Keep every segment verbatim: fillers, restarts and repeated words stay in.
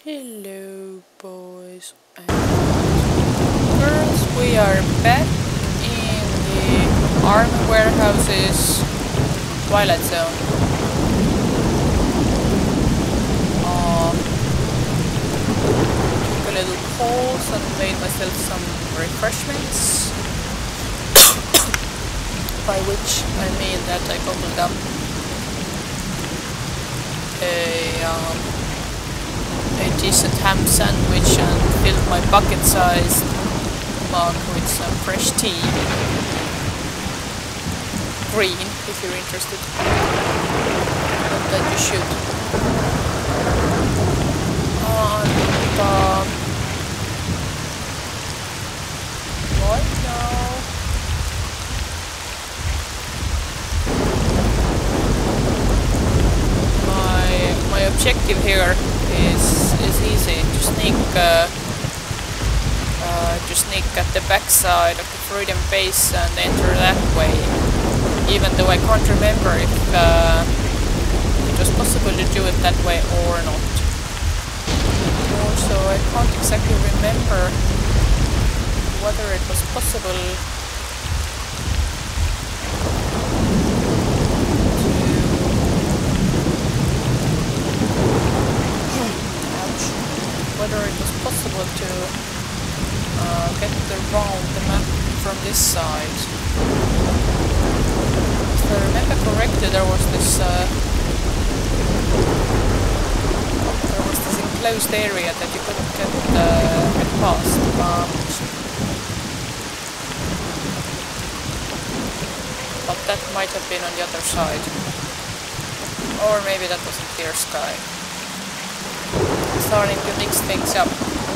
Hello boys and girls, we are back in the army warehouses Twilight Zone. Uh, took a little pause and made myself some refreshments, by which I mean that I gobbled up a um, a decent ham sandwich and filled my bucket-sized mug with some fresh tea. Green, if you're interested. Not that you should. And um, right now, my my objective here is is easy, to sneak uh, uh, to sneak at the backside of the Freedom base and enter that way, even though I can't remember if uh, it was possible to do it that way or not. Also, I can't exactly remember whether it was possible whether it was possible to uh, get around the map from this side. If I remember correctly, there was this uh, there was this enclosed area that you couldn't get, uh, get past, but, but that might have been on the other side. Or maybe that was in Clear Sky. Starting to mix things up,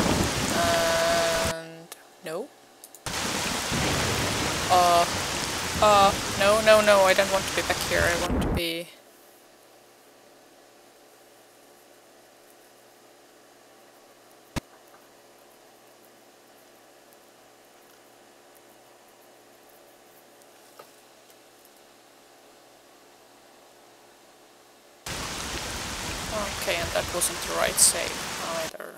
and no, uh, uh, no, no, no, I don't want to be back here, I want to be... Okay, and that wasn't the right save either.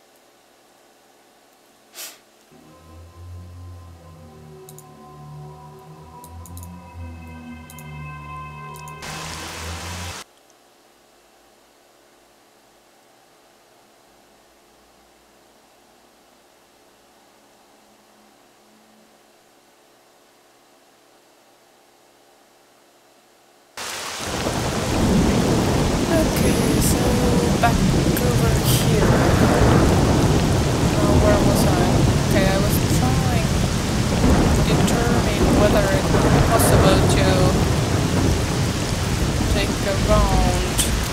Back over here. Now where was I? Okay, I was trying to determine whether it would be possible to take around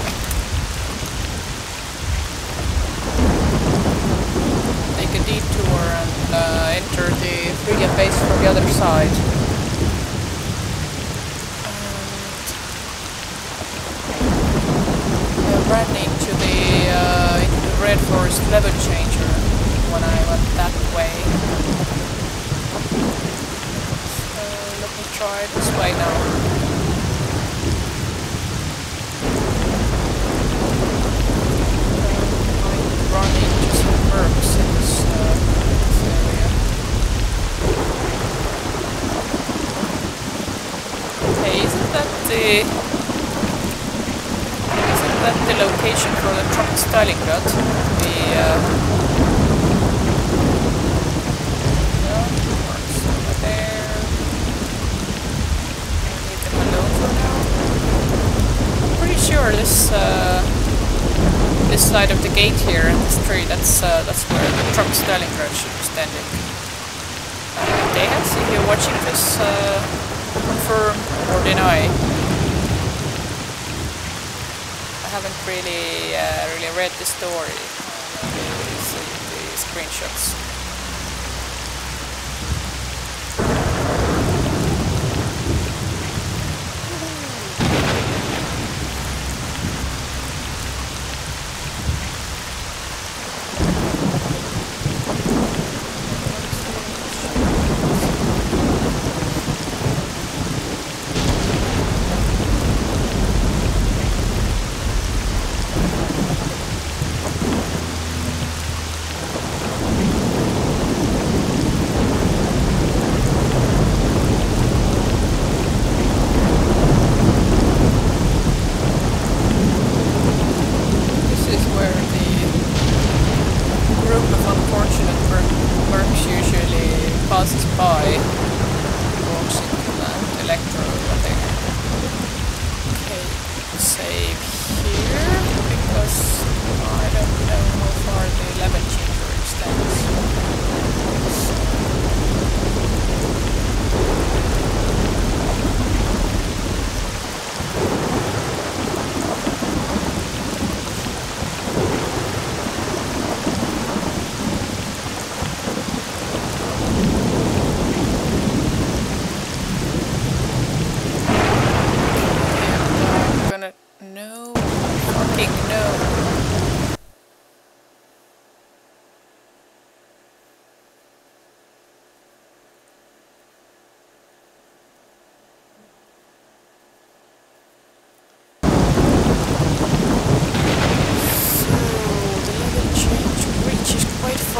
take a detour and uh, enter the Freedom base from the other side. Ran into the, uh, into the Red Forest level changer when I went that way. So let me try this way now. I might run into some mercs in this, uh, this area. Hey, isn't that the... That the location for the truck S T A L K E R? The uh, yeah, works over there. Leave them alone for now. I'm pretty sure this uh, this side of the gate here and this tree, that's uh, that's where the truck S T A L K E R should be standing. Uh, Dance, if you're watching this, uh, confirm or deny. I haven't really uh, really read the story, uh, the, the screenshots.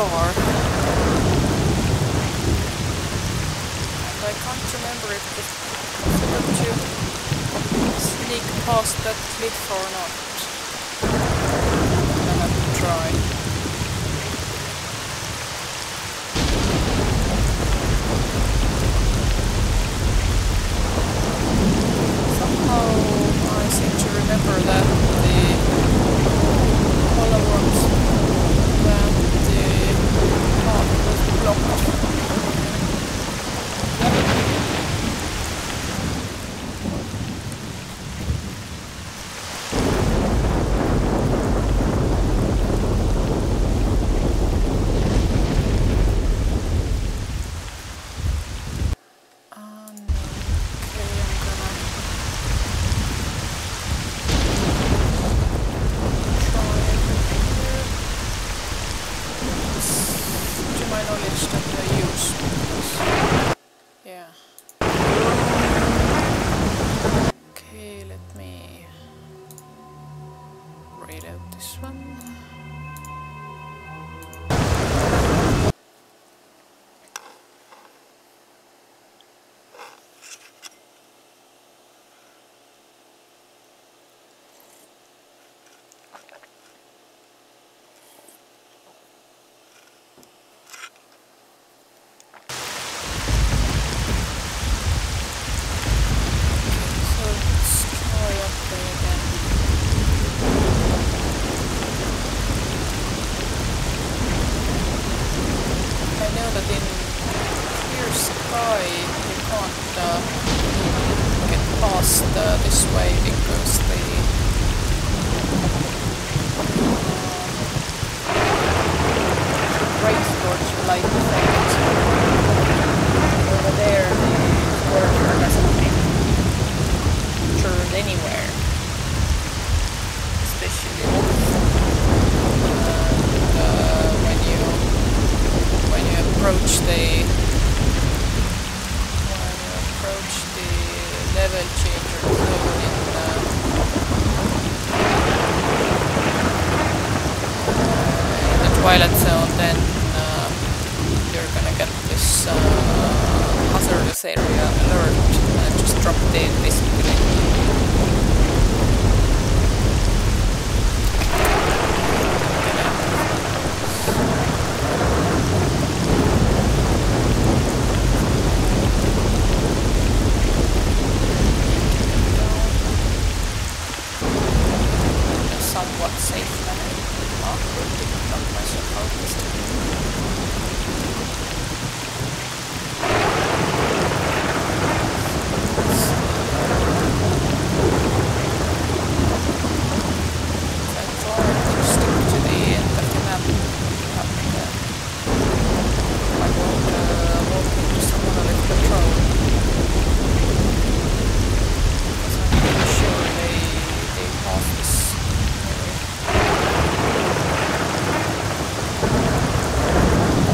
car. And I can't remember if it's possible to sneak past that cliff or not. I have to try. Somehow I seem to remember that the followers that the path was blocked. Twilight Zone, then uh, you're gonna get this uh, hazardous area alert and just drop dead basically. In a somewhat safe manner. Awkwardly, not myself out this time. I try to stick to the end of the map, but uh, I won't uh, walk into some monolith patrol. Because I'm pretty sure they, they pass this area.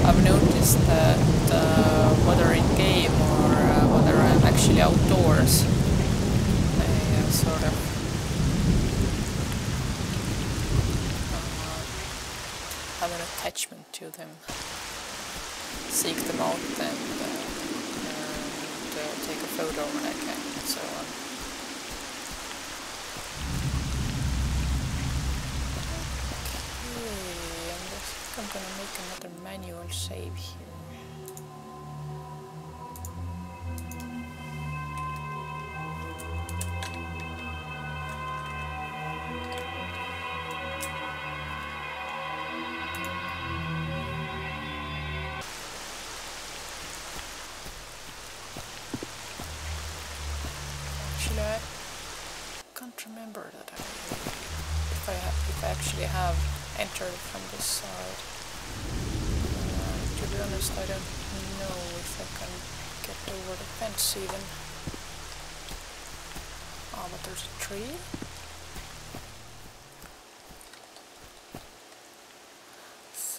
I've noticed that uh, whether in game or uh, whether I'm actually outdoors, I uh, sort of uh, have an attachment to them, seek them out and, uh, and uh, take a photo when I can and so on. Okay, and I think I'm gonna make another manual save here. Actually, I can't remember that I, if I have, if I actually have entered from this side. Uh, to be honest, I don't know if I can get over the fence even. Ah, but there's a tree. So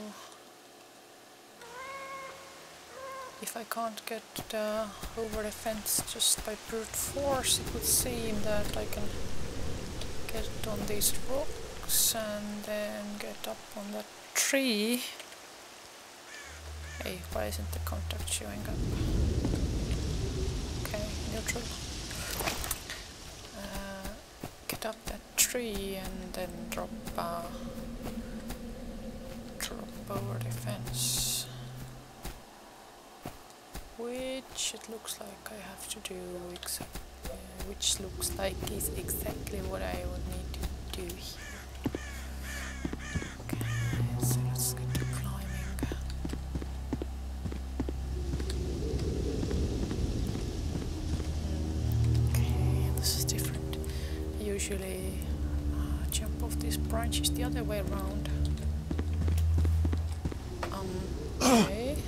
if I can't get uh, over the fence just by brute force, it would seem that I can get on these rocks and then get up on that tree. Hey, why isn't the contact showing up? Okay, neutral. Uh, get up that tree and then drop, uh, drop over the fence. Which it looks like I have to do, except, uh, which looks like is exactly what I would need to do here. Okay, so let's get to climbing. Okay, this is different. I usually uh, jump off these branches the other way around. Um, okay.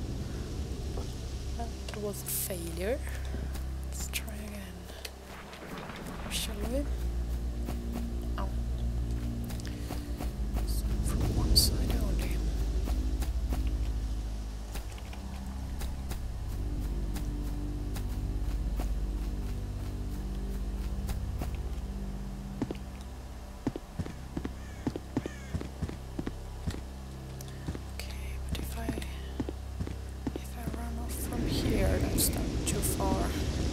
That was a failure. Let's try again. Shall we? Oh. So from one side only. Okay, but if I if I run off from here, that's not too far.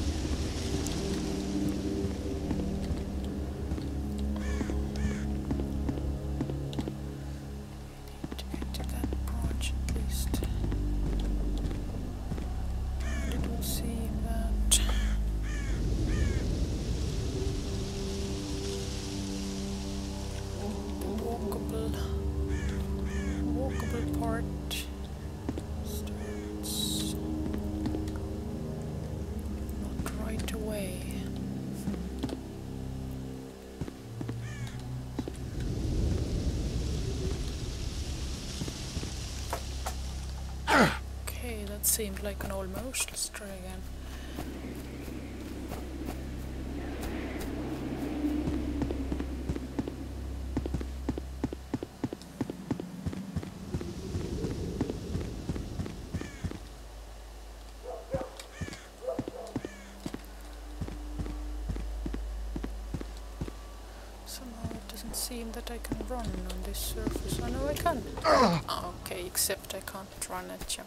That seemed like an almost. Let's try again. Somehow it doesn't seem that I can run on this surface. Oh no, I can. Okay, except I can't run and jump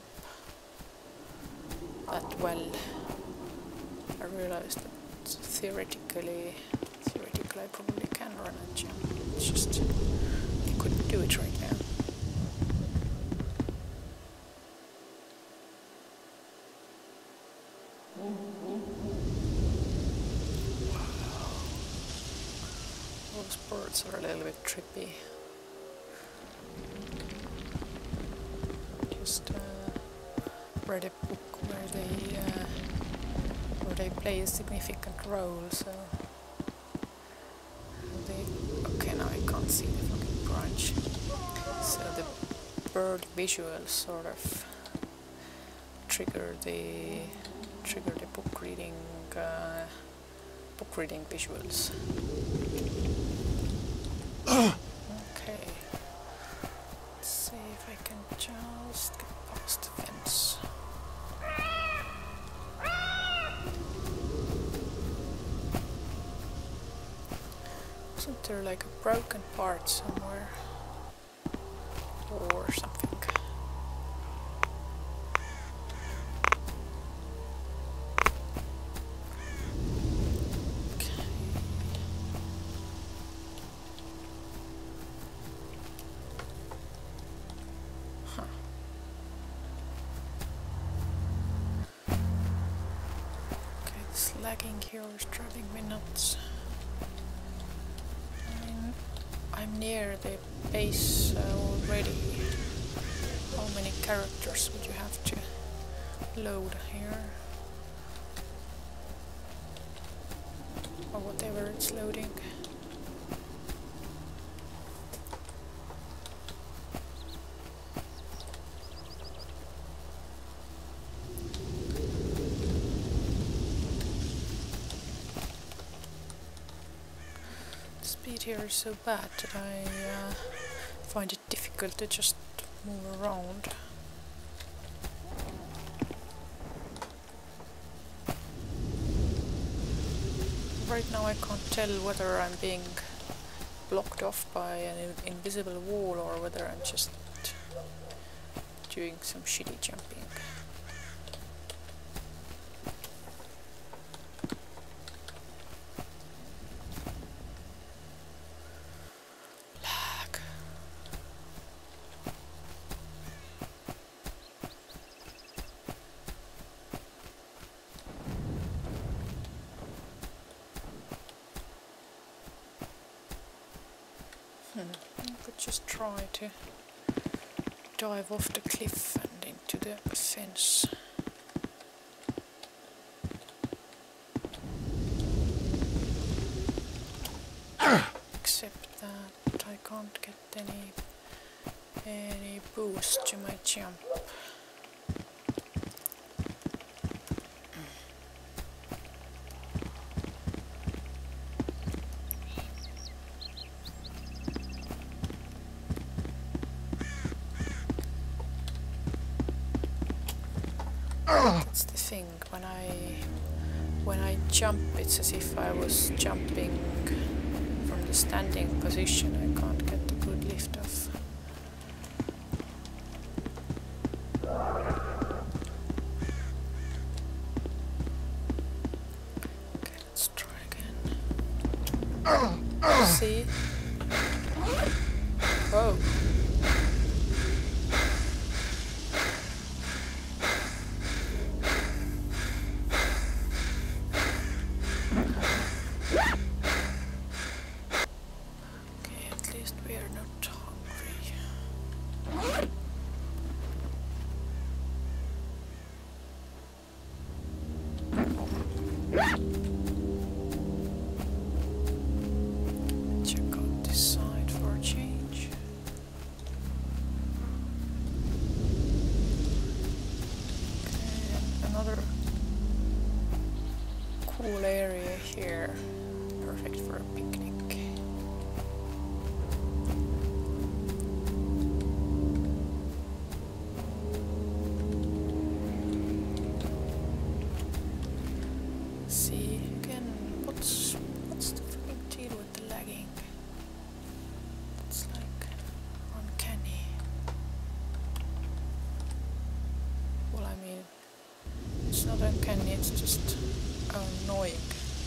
that well. I realized that theoretically, theoretically I probably can run and jump. It's just I couldn't do it right now. Those birds are a little bit trippy. Just uh, read a book where they uh, where they play a significant role. So they okay now I can't see the fucking branch. So the bird visuals sort of trigger the trigger the book reading uh, book reading visuals. Okay. Let's see if I can just Just get past the fence. Isn't there like a broken part somewhere? Or something? Lagging here is driving me nuts. I mean, I'm near the base uh, already. How many characters would you have to load here? Or whatever it's loading. Speed here is so bad that I uh, find it difficult to just move around. Right now I can't tell whether I'm being blocked off by an invisible wall or whether I'm just doing some shitty jumping. I could just try to dive off the cliff and into the fence. Except that I can't get any any boost to my jump. That's the thing, when I when I jump it's as if I was jumping from the standing position. I can't get the good lift off. Okay, let's try again. See? Whoa. Check out this side for a change. Okay, another cool area here, perfect for a picnic. See again, what's what's the freaking deal with the lagging? It's like uncanny. Well, I mean, it's not uncanny, it's just annoying.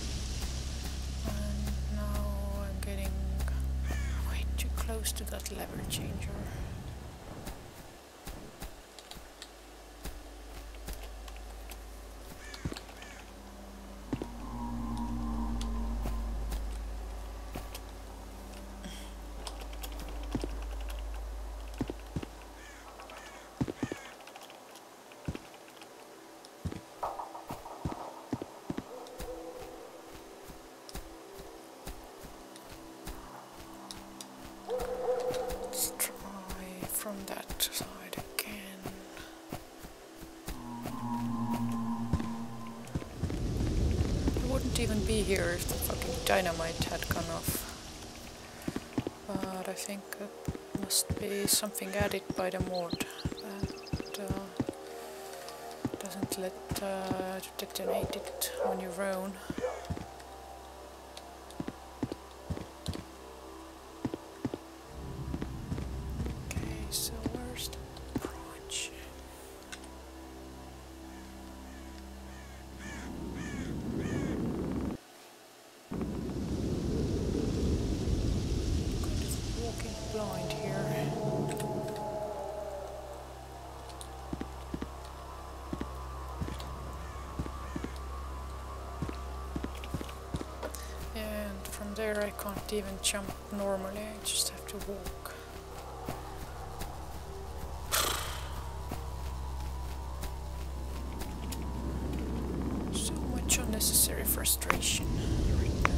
And now I'm getting way too close to that lever changer. From that side again. I wouldn't even be here if the fucking dynamite had gone off. But I think that must be something added by the mod. Uh, uh, to detonate it on your own. Okay, so where's the branch? Kind of walking blind here. There I can't even jump normally, I just have to walk. So much unnecessary frustration right now.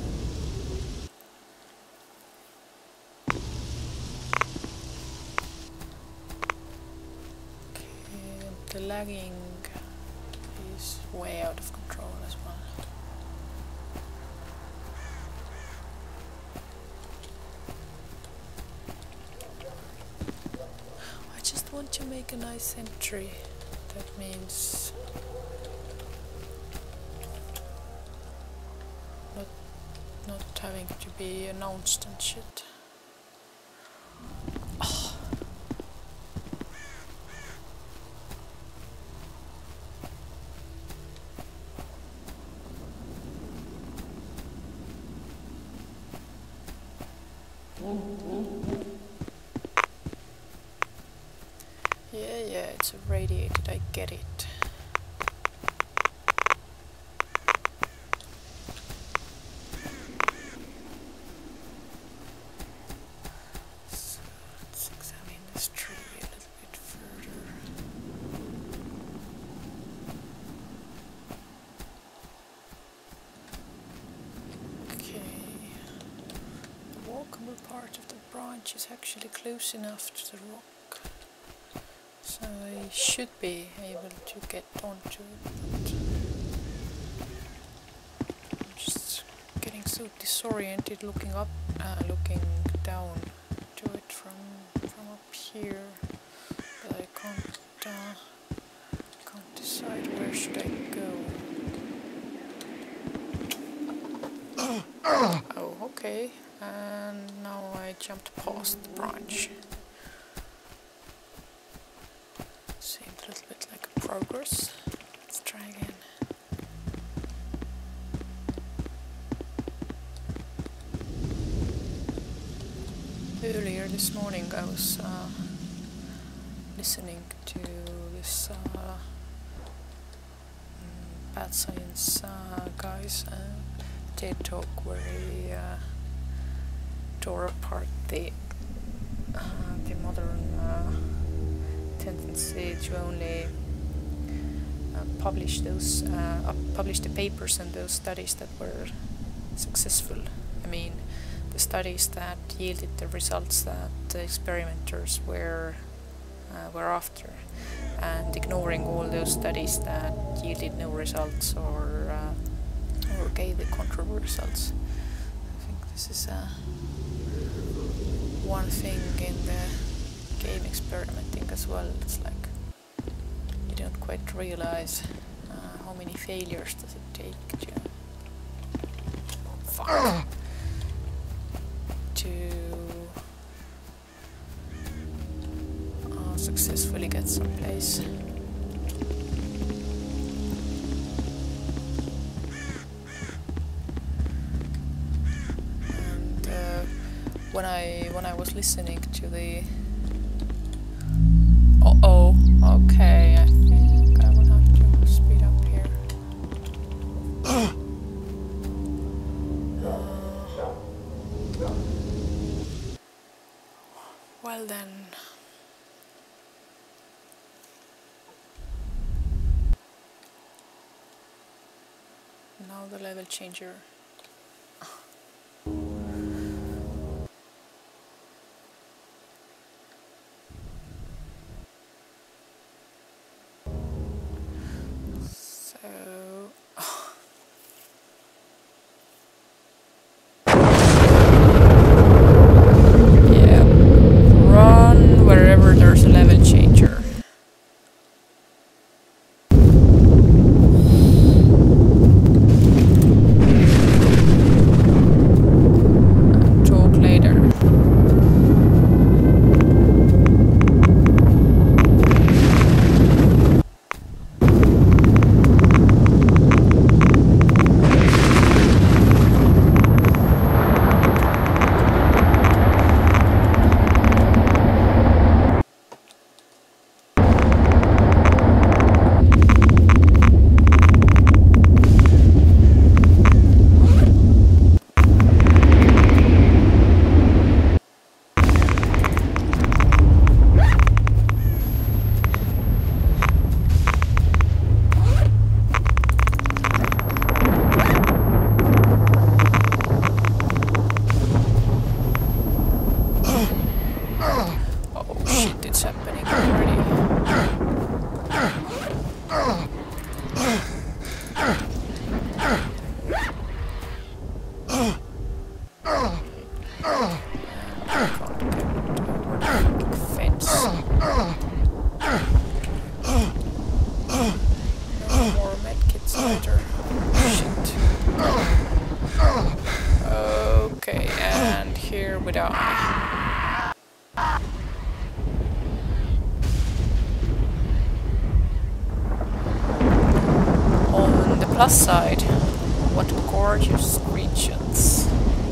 Okay, the lagging is way out of control as well. Want to make a nice entry. That means not not having to be announced and shit. Oh. Yeah, yeah, it's irradiated, I get it. So let's examine this tree a little bit further. Okay. The walkable part of the branch is actually close enough to the rock. So I should be able to get onto it. I'm just getting so disoriented looking up, uh, looking down to it from from up here that I can't uh, can't decide where should I go. Oh, okay. And now I jumped past the branch. Seemed a little bit like a progress. Let's try again. Earlier this morning I was uh, listening to this uh, bad science uh, guys uh, TED talk where he uh, tore apart the, uh, the modern uh, tendency to only uh, publish those, uh, uh, publish the papers and those studies that were successful. I mean, the studies that yielded the results that the experimenters were uh, were after, and ignoring all those studies that yielded no results or uh, or gave the contrary results. I think this is uh, one thing in the game experimenting as well. It's like you don't quite realize uh, how many failures does it take to fuck, to uh, successfully get someplace. And uh, when I when I was listening to the Uh oh, okay, I think I will have to speed up here. uh, well then. Now the level changer. generator. Shit. Okay, and here we die. On the plus side, what gorgeous regions.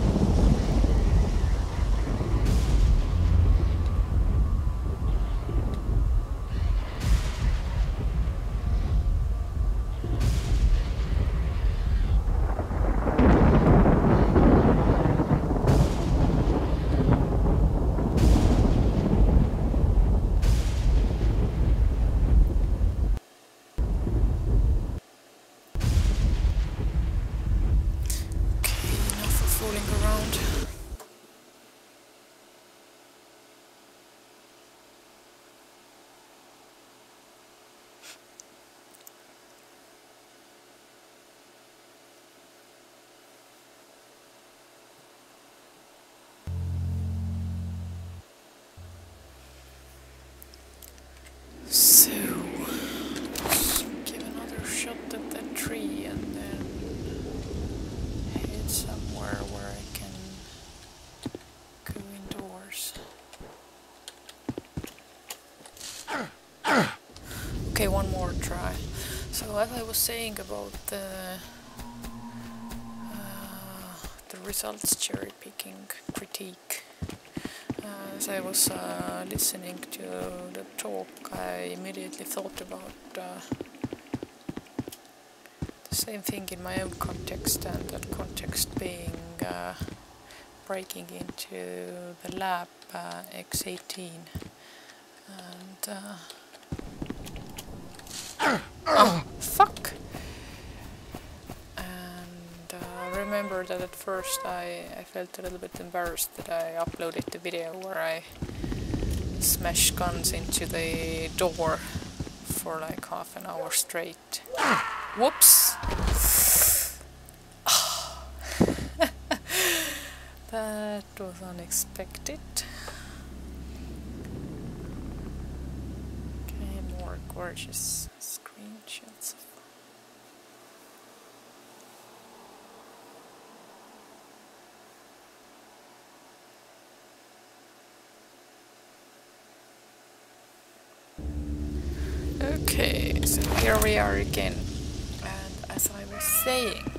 So, let's give another shot at that tree and then head somewhere where I can go indoors. Okay, one more try. So as I was saying about the uh, the results cherry picking critique, uh, as I was uh, listening to the talk, I immediately thought about uh, the same thing in my own context, and that context being uh, breaking into the lab uh, X eighteen. And uh, oh, fuck! And uh, remember that at first I, I felt a little bit embarrassed that I uploaded the video where I smashed guns into the door for like half an hour straight. Whoops! That was unexpected. Gorgeous screenshots. Okay, so here we are again, and as I was saying,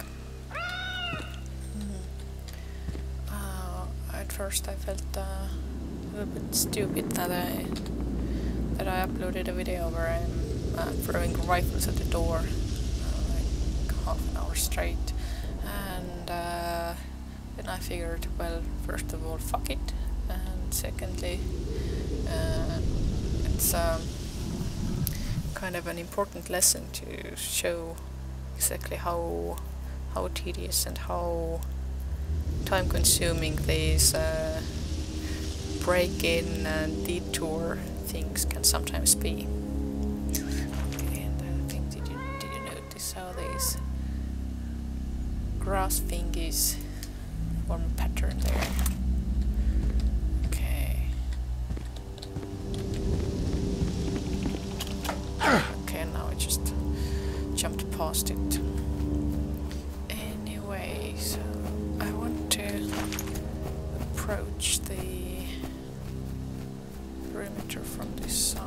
mm, uh, at first I felt uh, a little bit stupid that I that I uploaded a video where I'm uh, throwing rifles at the door uh, like half an hour straight, and uh, then I figured, well, first of all, fuck it, and secondly, uh, it's um, kind of an important lesson to show exactly how how tedious and how time-consuming these uh, break-in and detour things can sometimes be. Okay, and I think, did you, did you notice how these grass thingies form a pattern there? Okay. Okay, now I just jumped past it. Anyway, so I want to approach the perimeter from this side.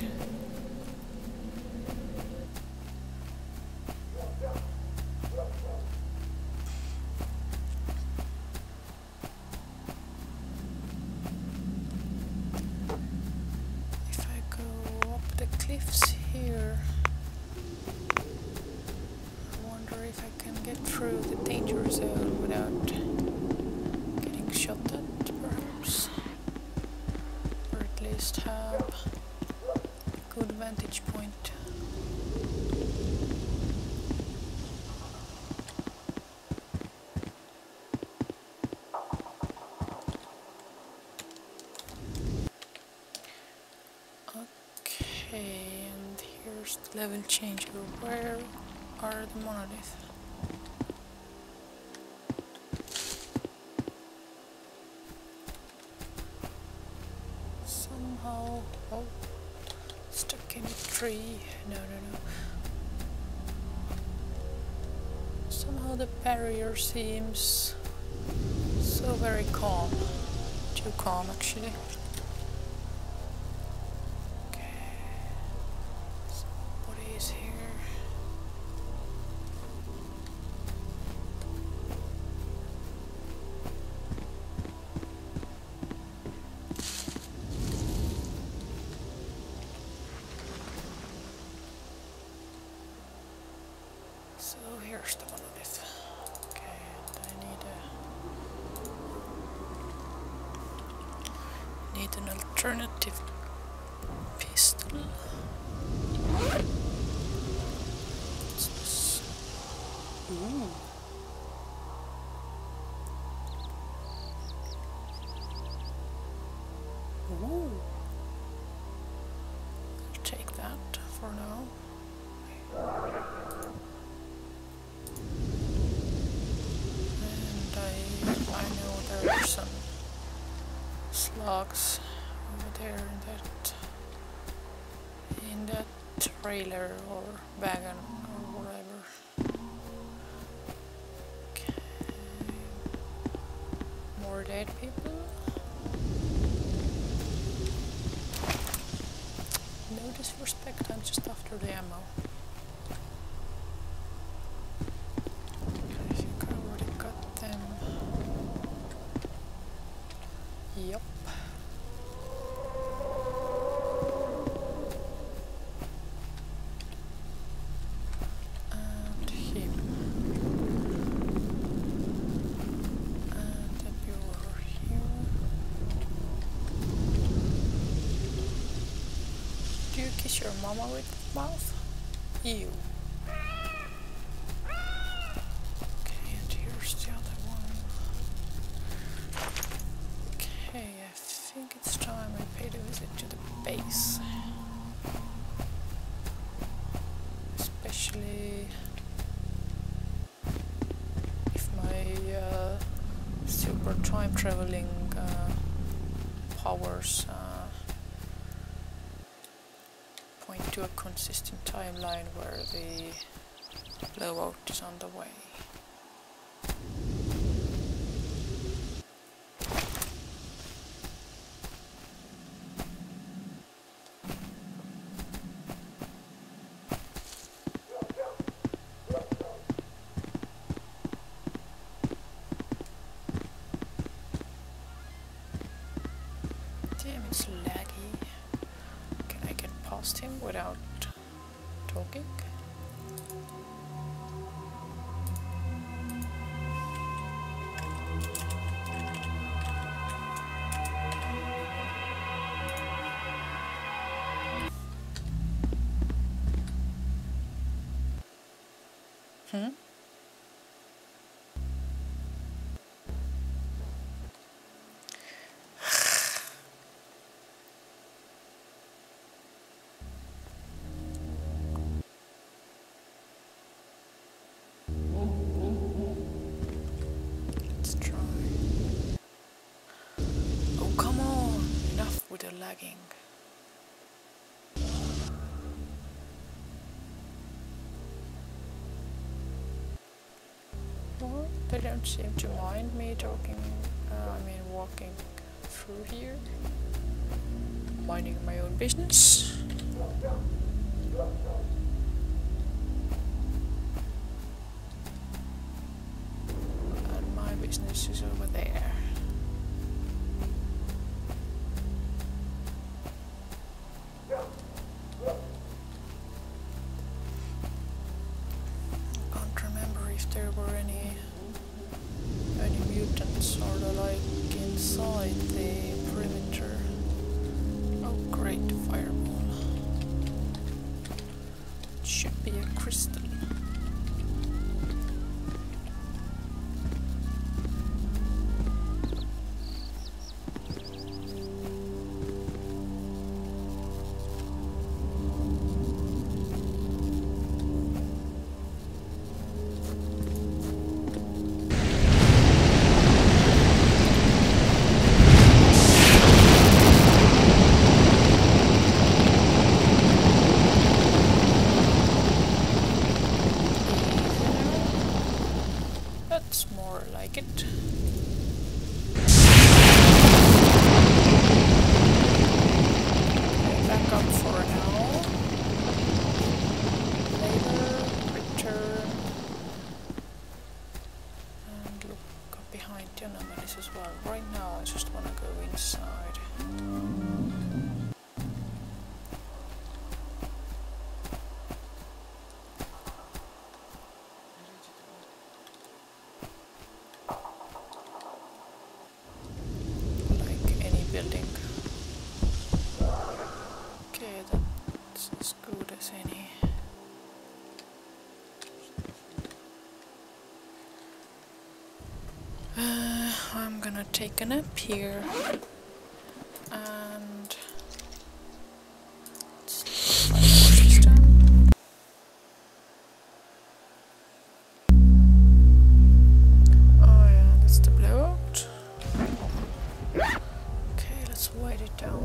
If I go up the cliffs here, I wonder if I can get through the danger zone without getting shot at, perhaps. Or at least have a good vantage point. Okay, and here's the level change. Where are the monoliths? Somehow, oh, stuck in a tree. No, no, no. Somehow the barrier seems so very calm. Too calm, actually. Okay. Somebody is here. So here's the monolith. Okay, and I need a need an alternative pistol. What's this? Ooh. Ooh. I'll take that for now. There are some slugs over there in that in that trailer or wagon or whatever. Okay. More dead people. No disrespect, I'm just after the ammo. I think I already got them. Yup. And him. And the bureau here. Do you kiss your mama with the mouth? Ew. Okay, and here's the other one. Okay, I think it's time I paid a visit to the base. Especially if my uh, super time traveling uh, powers uh, point to a consistent timeline where the blowout is on the way. Damn, it's laggy. Can I get past him without talking? Hmm? Let's try. Oh, come on! Enough with the lagging. Well, they don't seem to mind me talking, uh, I mean walking through here. Minding my own business. And my business is over there. I can't remember if there were any any mutants or the like inside the perimeter. Oh great, fireball. It should be a crystal. more like it. Okay, back up for now. Later, return. And look up behind the anomalies as well. Right now I just wanna go inside. I'm gonna take a nap here and fire system. Oh yeah, that's the blowout. Okay, let's write it down.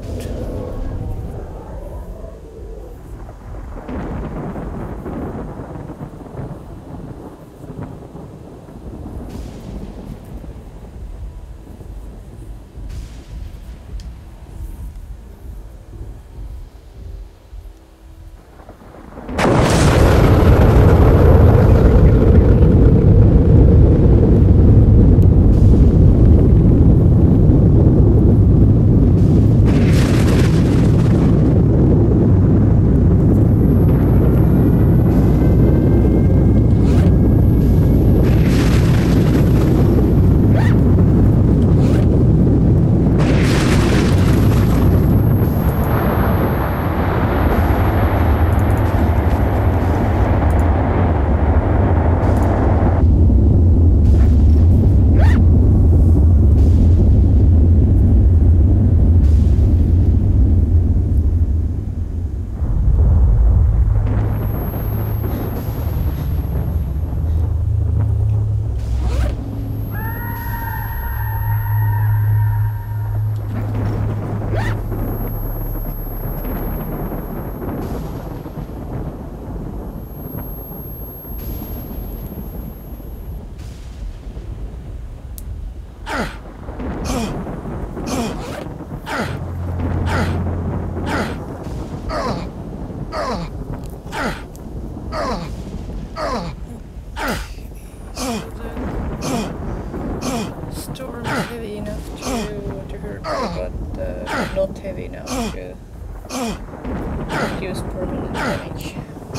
Not heavy enough to reduce permanent damage.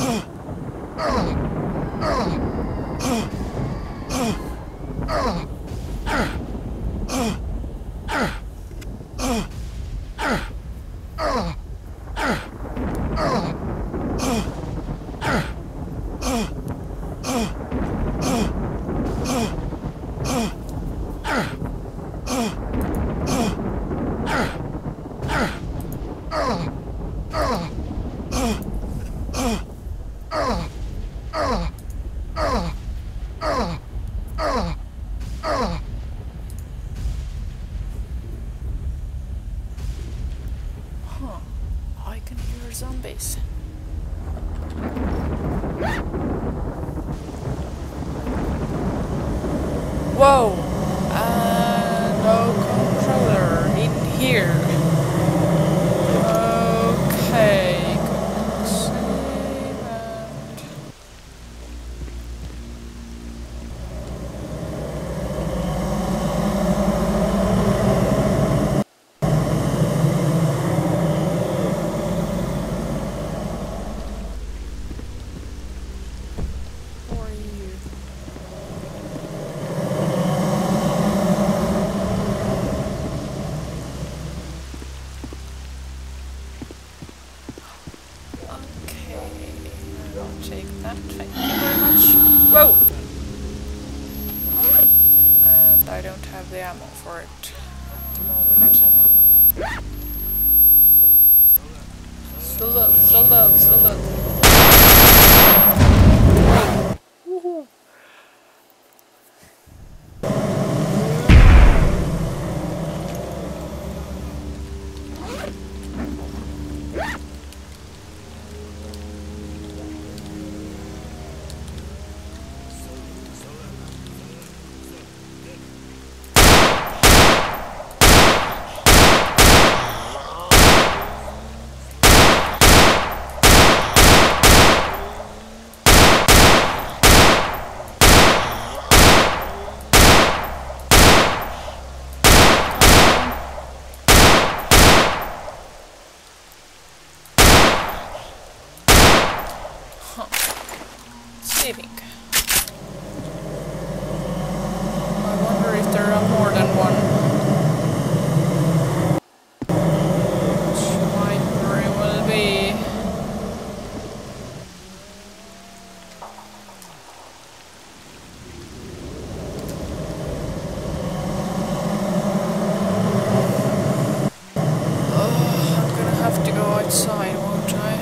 Zombies. Whoa! Uh, no controller in here. Okay. Save and... Take that, thank you very much. Whoa! And I don't have the ammo for it at the moment. Soldat, soldat, soldat. Woohoo! saving. I wonder if there are more than one. Which might very well be. Oh, I'm gonna have to go outside, won't I?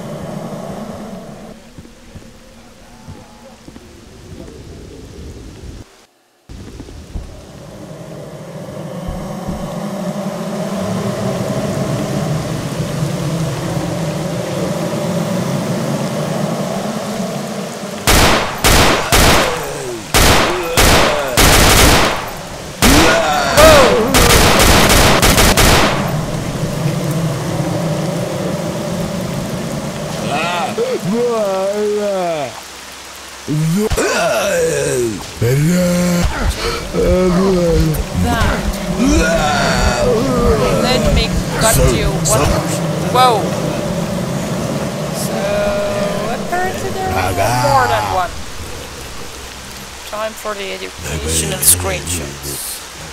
Let me cut you one more. Whoa! So apparently there are more than one. Time for the educational screenshots.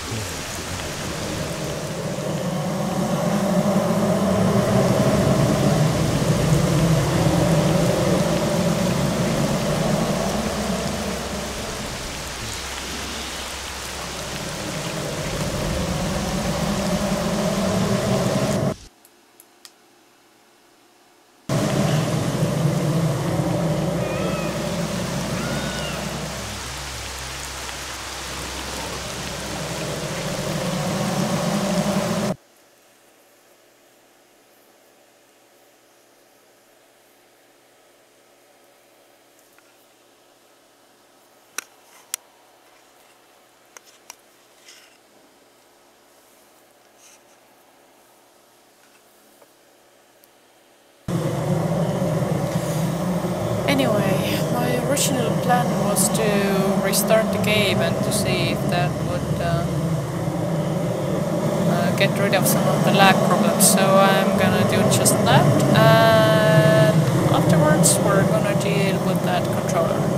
Anyway, my original plan was to restart the game and to see if that would uh, uh, get rid of some of the lag problems, so I'm gonna do just that, and afterwards we're gonna deal with that controller.